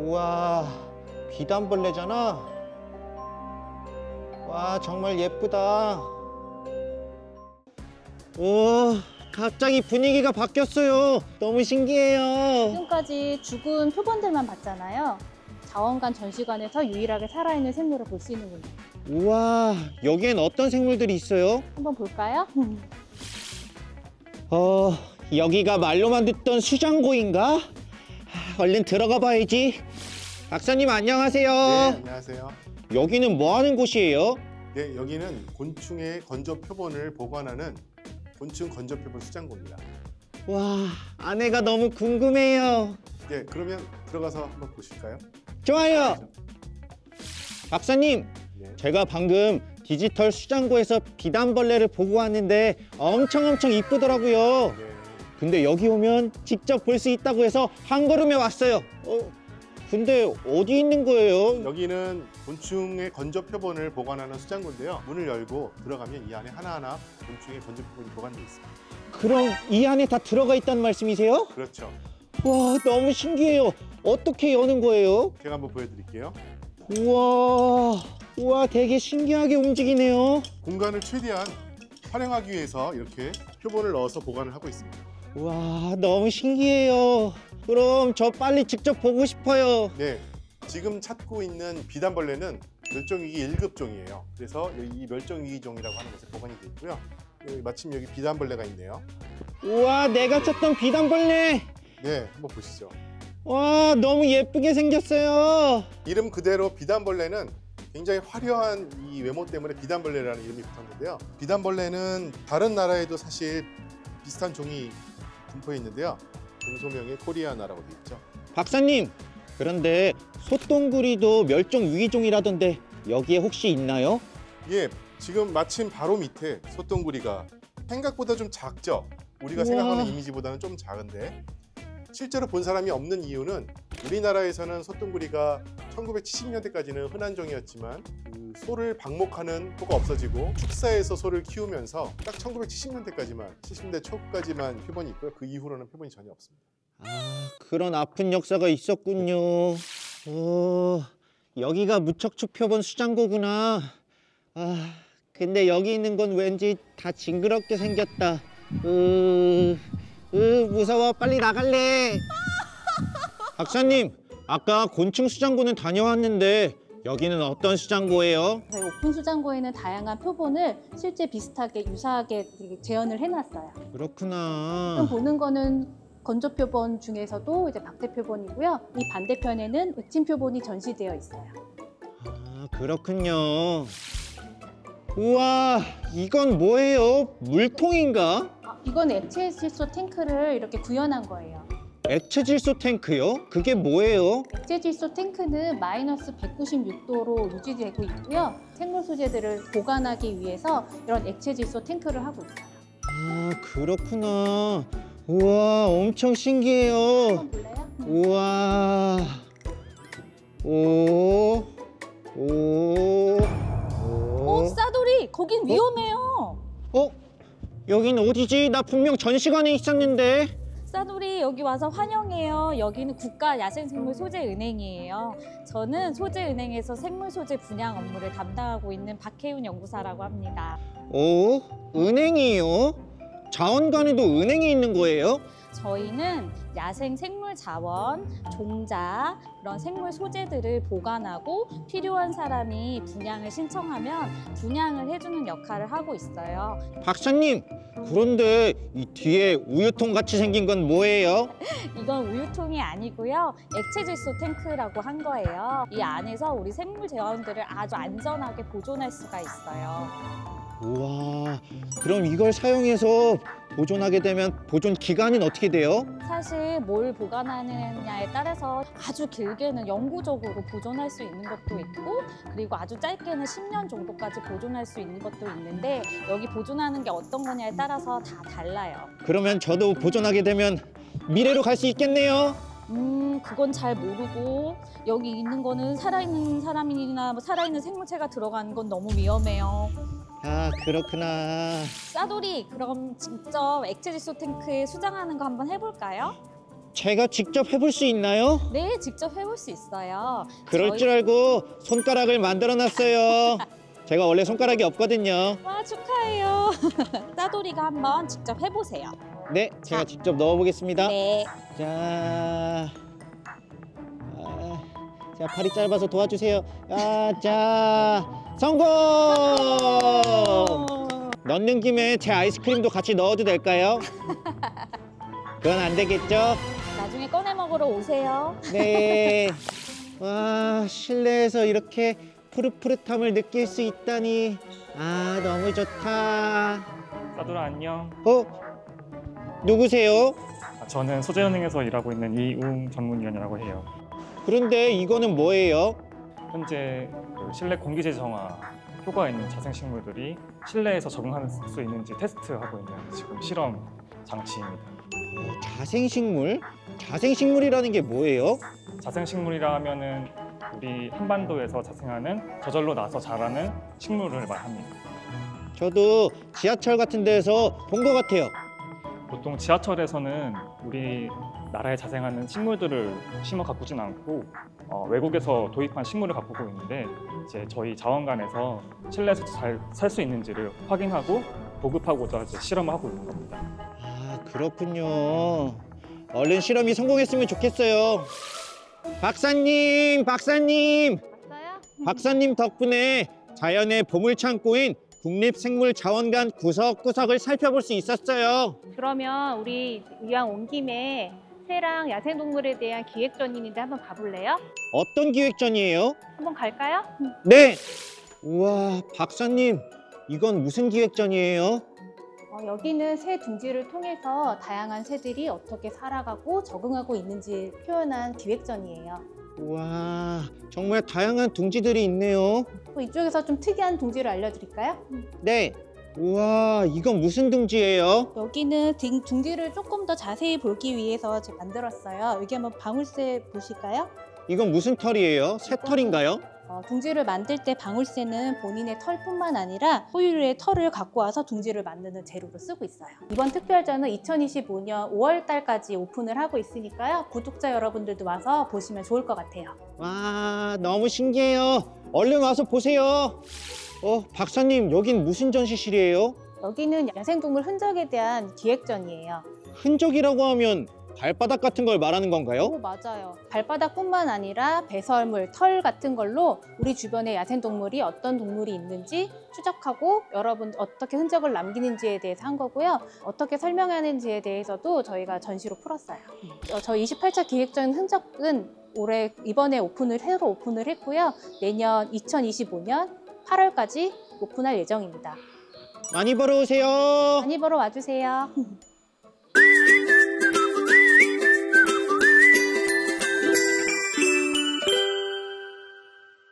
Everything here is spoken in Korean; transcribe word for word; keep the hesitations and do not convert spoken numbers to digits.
우와, 비단벌레잖아. 와, 정말 예쁘다. 오, 갑자기 분위기가 바뀌었어요. 너무 신기해요. 지금까지 죽은 표본들만 봤잖아요. 자원관 전시관에서 유일하게 살아있는 생물을 볼 수 있는군요. 우와, 여기엔 어떤 생물들이 있어요? 한번 볼까요? 어, 여기가 말로만 듣던 수장고인가? 얼른 들어가 봐야지. 박사님 안녕하세요. 네, 안녕하세요. 여기는 뭐 하는 곳이에요? 네, 여기는 곤충의 건조 표본을 보관하는 곤충 건조 표본 수장고입니다. 와, 안에가 너무 궁금해요. 네, 그러면 들어가서 한번 보실까요? 좋아요. 박사님, 네. 제가 방금 디지털 수장고에서 비단벌레를 보고 왔는데 엄청 엄청 이쁘더라고요. 네. 근데 여기 오면 직접 볼 수 있다고 해서 한 걸음에 왔어요. 어, 근데 어디 있는 거예요? 여기는 곤충의 건조 표본을 보관하는 수장고인데요. 문을 열고 들어가면 이 안에 하나하나 곤충의 건조 표본이 보관되어 있습니다. 그럼 이 안에 다 들어가 있다는 말씀이세요? 그렇죠. 와, 너무 신기해요. 어떻게 여는 거예요? 제가 한번 보여드릴게요. 우와, 우와, 되게 신기하게 움직이네요. 공간을 최대한 활용하기 위해서 이렇게 표본을 넣어서 보관을 하고 있습니다. 우와, 너무 신기해요. 그럼 저 빨리 직접 보고 싶어요. 네, 지금 찾고 있는 비단벌레는 멸종위기 일 급종이에요. 그래서 이 멸종위기종이라고 하는 곳에 보관이 되어 있고요. 여기 마침 여기 비단벌레가 있네요. 우와, 내가 찾던 비단벌레. 네, 한번 보시죠. 와, 너무 예쁘게 생겼어요. 이름 그대로 비단벌레는 굉장히 화려한 이 외모 때문에 비단벌레라는 이름이 붙었는데요. 비단벌레는 다른 나라에도 사실 비슷한 종이 분포해 있는데요. 동소명의 코리아나라고 되어 있죠. 박사님, 그런데 소똥구리도 멸종 위기종이라던데 여기에 혹시 있나요? 예, 지금 마침 바로 밑에 소똥구리가 생각보다 좀 작죠? 우리가 우와. 생각하는 이미지보다는 좀 작은데 실제로 본 사람이 없는 이유는 우리나라에서는 소똥구리가 천구백칠십 년대까지는 흔한 종이었지만 그 소를 방목하는 소가 없어지고 축사에서 소를 키우면서 딱 천구백칠십 년대까지만 칠십 년대 초까지만 표본이 있고요. 그 이후로는 표본이 전혀 없습니다. 아, 그런 아픈 역사가 있었군요. 오, 여기가 무척추 표본 수장고구나. 아, 근데 여기 있는 건 왠지 다 징그럽게 생겼다. 으, 으, 무서워. 빨리 나갈래. 박사님, 아까 곤충 수장고는 다녀왔는데 여기는 어떤 수장고예요? 저희 오픈 수장고에는 다양한 표본을 실제 비슷하게 유사하게 재현을 해놨어요. 지금 그렇구나. 보는 거는 건조 표본 중에서도 이제 박태 표본이고요. 이 반대편에는 액침 표본이 전시되어 있어요. 아, 그렇군요. 우와, 이건 뭐예요? 물통인가? 아, 이건 액체 질소 탱크를 이렇게 구현한 거예요. 액체 질소 탱크요? 그게 뭐예요? 액체 질소 탱크는 마이너스 백구십육 도로 유지되고 있고요. 생물 소재들을 보관하기 위해서 이런 액체 질소 탱크를 하고 있어요. 아, 그렇구나. 우와, 엄청 신기해요. 한번 볼래요? 우와. 오. 오. 어, 오. 싸돌이! 거긴 위험해요. 어? 여긴 어디지? 나 분명 전시관에 있었는데. 싸돌이 여기 와서 환영해요. 여기는 국가야생생물 소재은행이에요. 저는 소재은행에서 생물 소재 분양 업무를 담당하고 있는 박혜윤 연구사라고 합니다. 오? 은행이요? 자원관에도 은행이 있는 거예요? 저희는 야생 생물 자원, 종자, 그런 생물 소재들을 보관하고 필요한 사람이 분양을 신청하면 분양을 해주는 역할을 하고 있어요. 박사님, 그런데 이 뒤에 우유통 같이 생긴 건 뭐예요? 이건 우유통이 아니고요. 액체 질소 탱크라고 한 거예요. 이 안에서 우리 생물 재원들을 아주 안전하게 보존할 수가 있어요. 우와, 그럼 이걸 사용해서 보존하게 되면 보존 기간은 어떻게 돼요? 사실 뭘 보관하느냐에 따라서 아주 길게는 영구적으로 보존할 수 있는 것도 있고 그리고 아주 짧게는 십 년 정도까지 보존할 수 있는 것도 있는데 여기 보존하는 게 어떤 거냐에 따라서 다 달라요. 그러면 저도 보존하게 되면 미래로 갈 수 있겠네요. 음, 그건 잘 모르고 여기 있는 거는 살아있는 사람이나 뭐 살아있는 생물체가 들어가는 건 너무 위험해요. 아, 그렇구나. 싸돌이, 그럼 직접 액체 질소 탱크에 수장하는 거 한번 해볼까요? 제가 직접 해볼 수 있나요? 네, 직접 해볼 수 있어요. 그럴 저희- 줄 알고 손가락을 만들어 놨어요. 제가 원래 손가락이 없거든요. 와, 축하해요. 따돌이가 한번 직접 해보세요. 네, 제가 자. 직접 넣어보겠습니다. 네. 자, 아, 자 팔이 짧아서 도와주세요. 아, 자, 성공! 넣는 김에 제 아이스크림도 같이 넣어도 될까요? 그건 안 되겠죠? 나중에 꺼내 먹으러 오세요. 네. 와, 실내에서 이렇게 푸릇푸릇함을 느낄 수 있다니. 아, 너무 좋다. 따돌아 안녕. 어? 누구세요? 아, 저는 소재은행에서 일하고 있는 이웅 전문위원이라고 해요. 그런데 이거는 뭐예요? 현재 그 실내 공기 재정화 효과 있는 자생식물들이 실내에서 적응할 수 있는지 테스트하고 있는 지금 실험 장치입니다. 어, 자생식물? 자생식물이라는 게 뭐예요? 자생식물이라 하면은 우리 한반도에서 자생하는 저절로 나서 자라는 식물을 말합니다. 저도 지하철 같은 데서 본 것 같아요. 보통 지하철에서는 우리 나라에 자생하는 식물들을 심어 가꾸진 않고 어, 외국에서 도입한 식물을 가꾸고 있는데 이제 저희 자원관에서 실내에서 잘 살 수 있는지를 확인하고 보급하고자 이제 실험을 하고 있는 겁니다. 아, 그렇군요. 얼른 실험이 성공했으면 좋겠어요. 박사님, 박사님! 왔어요? 박사님 덕분에 자연의 보물창고인 국립생물자원관 구석구석을 살펴볼 수 있었어요. 그러면 우리 이왕 온 김에 새랑 야생동물에 대한 기획전인데 한번 가볼래요? 어떤 기획전이에요? 한번 갈까요? 네! 우와, 박사님, 이건 무슨 기획전이에요? 어, 여기는 새 둥지를 통해서 다양한 새들이 어떻게 살아가고 적응하고 있는지 표현한 기획전이에요. 우와, 정말 다양한 둥지들이 있네요. 또 이쪽에서 좀 특이한 둥지를 알려드릴까요? 네! 우와, 이건 무슨 둥지예요? 여기는 등- 둥지를 조금 더 자세히 보기 위해서 제가 만들었어요. 여기 한번 방울새 보실까요? 이건 무슨 털이에요? 새 털인가요? 어, 둥지를 만들 때 방울새는 본인의 털뿐만 아니라 포유류의 털을 갖고 와서 둥지를 만드는 재료로 쓰고 있어요. 이번 특별전은 이천이십오 년 오월 달까지 오픈을 하고 있으니까요. 구독자 여러분들도 와서 보시면 좋을 것 같아요. 와, 너무 신기해요. 얼른 와서 보세요. 어, 박사님, 여긴 무슨 전시실이에요? 여기는 야생동물 흔적에 대한 기획전이에요. 흔적이라고 하면 발바닥 같은 걸 말하는 건가요? 오, 맞아요. 발바닥뿐만 아니라 배설물, 털 같은 걸로 우리 주변에 야생동물이 어떤 동물이 있는지 추적하고 여러분 어떻게 흔적을 남기는지에 대해서 한 거고요. 어떻게 설명하는지에 대해서도 저희가 전시로 풀었어요. 어, 저희 이십팔 차 기획전 흔적은 올해 이번에 오픈을 새로 오픈을 했고요. 내년 이천이십오 년 팔월까지 오픈할 예정입니다. 많이 보러 오세요. 많이 보러 와주세요.